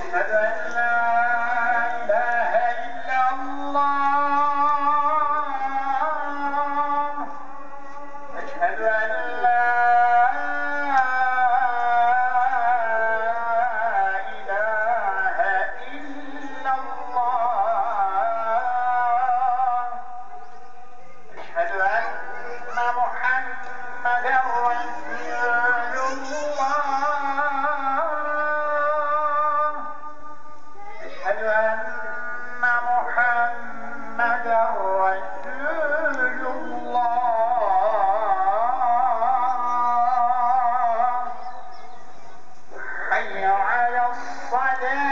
أشهد أن لا إله إلا الله. أشهد أن لا إله إلا الله. أشهد أن محمدا رسول الله. أشهد أن محمدا رسول الله. حي على الصلاة.